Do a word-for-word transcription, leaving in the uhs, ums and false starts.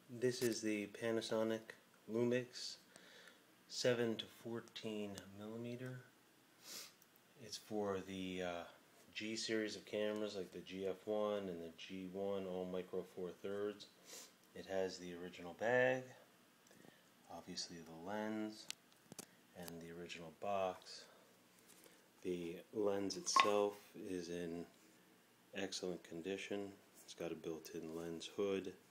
This is the Panasonic Lumix seven to fourteen millimeter. It's for the uh, G series of cameras like the G F one and the G one all micro four thirds. It has the original bag, obviously the lens, and the original box. The lens itself is in excellent condition. It's got a built-in lens hood.